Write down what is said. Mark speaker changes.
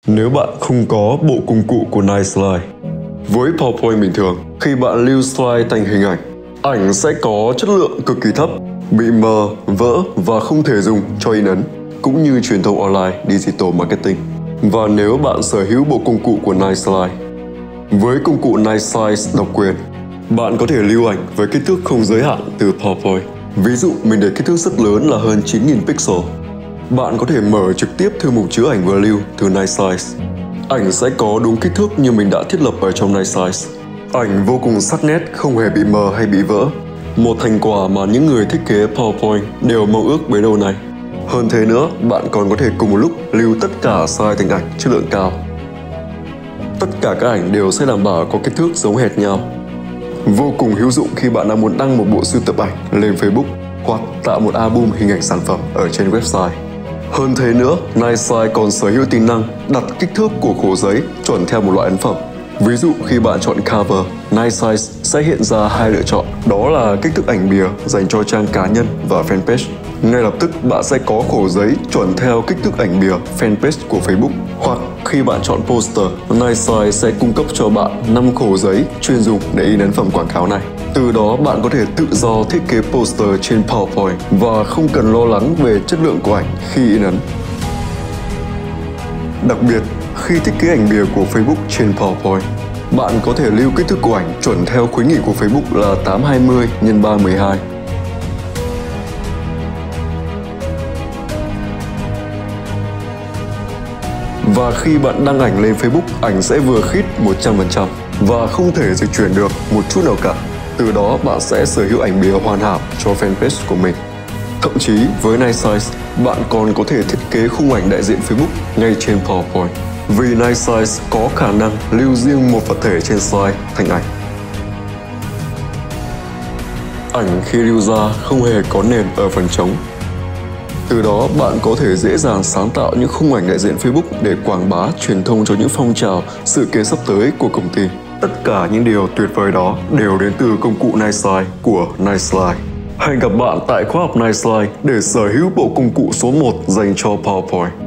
Speaker 1: nếu bạn không có bộ công cụ của Niceslide. Với PowerPoint bình thường, khi bạn lưu slide thành hình ảnh sẽ có chất lượng cực kỳ thấp, bị mờ, vỡ và không thể dùng cho in ấn, cũng như truyền thông online, digital marketing. Và nếu bạn sở hữu bộ công cụ của Niceslide, với công cụ Niceslide độc quyền, bạn có thể lưu ảnh với kích thước không giới hạn từ PowerPoint. Ví dụ mình để kích thước rất lớn là hơn 9.000 pixel. Bạn có thể mở trực tiếp thư mục chứa ảnh vừa lưu từ Niceslide. Ảnh sẽ có đúng kích thước như mình đã thiết lập ở trong Niceslide. Ảnh vô cùng sắc nét, không hề bị mờ hay bị vỡ. Một thành quả mà những người thiết kế PowerPoint đều mong ước bấy lâu nay. Hơn thế nữa, bạn còn có thể cùng một lúc lưu tất cả slide thành ảnh chất lượng cao. Tất cả các ảnh đều sẽ đảm bảo có kích thước giống hệt nhau. Vô cùng hữu dụng khi bạn đang muốn đăng một bộ sưu tập ảnh lên Facebook hoặc tạo một album hình ảnh sản phẩm ở trên website. Hơn thế nữa, Niceslide còn sở hữu tính năng đặt kích thước của khổ giấy chuẩn theo một loại ấn phẩm. Ví dụ khi bạn chọn cover, Niceslide sẽ hiện ra hai lựa chọn, đó là kích thước ảnh bìa dành cho trang cá nhân và fanpage. Ngay lập tức bạn sẽ có khổ giấy chuẩn theo kích thước ảnh bìa fanpage của Facebook. Hoặc khi bạn chọn poster, Niceslide sẽ cung cấp cho bạn 5 khổ giấy chuyên dùng để in ấn phẩm quảng cáo này. Từ đó bạn có thể tự do thiết kế poster trên PowerPoint và không cần lo lắng về chất lượng của ảnh khi in ấn. Đặc biệt, khi thiết kế ảnh bìa của Facebook trên PowerPoint, bạn có thể lưu kích thước của ảnh chuẩn theo khuyến nghị của Facebook là 820 x 312. Và khi bạn đăng ảnh lên Facebook, ảnh sẽ vừa khít 100% và không thể dịch chuyển được một chút nào cả. Từ đó bạn sẽ sở hữu ảnh bìa hoàn hảo cho fanpage của mình. Thậm chí với Niceslide, bạn còn có thể thiết kế khung ảnh đại diện Facebook ngay trên PowerPoint. Vì Niceslide có khả năng lưu riêng một vật thể trên slide thành ảnh. Ảnh khi lưu ra không hề có nền ở phần trống. Từ đó bạn có thể dễ dàng sáng tạo những khung ảnh đại diện Facebook để quảng bá, truyền thông cho những phong trào, sự kiện sắp tới của công ty. Tất cả những điều tuyệt vời đó đều đến từ công cụ Niceslide của Niceslide. Hẹn gặp bạn tại khóa học Niceslide để sở hữu bộ công cụ số 1 dành cho PowerPoint.